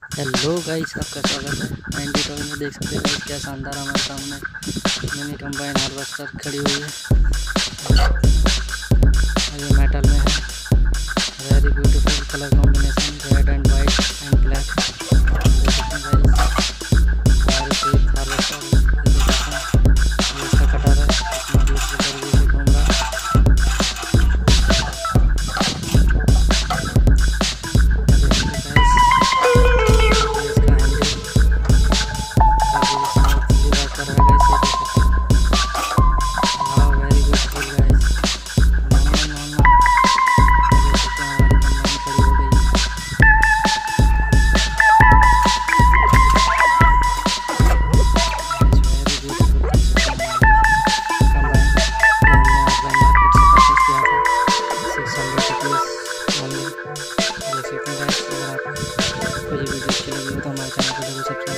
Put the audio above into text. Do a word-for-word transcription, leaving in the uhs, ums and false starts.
Hello guys, आपका स्वागत है। एंटी टॉय में देख सकते हैं गाइस, क्या शानदार हमारे सामने मिनी कंबाइन हार्वेस्टर खड़ी हुई है। और ये मेटल में है। Very beautiful colour combination, red and white and black. देख सकते हैं गाइस, वेरी स्वीट हार्वेस्टर। देख सकते हैं ये इसका कटर है, कितना ब्यूटीफुल तरीके से घूम रहा है। मुझे वीडियो अच्छी लगी हो तो हमारे चैनल को जरूर सब्सक्राइब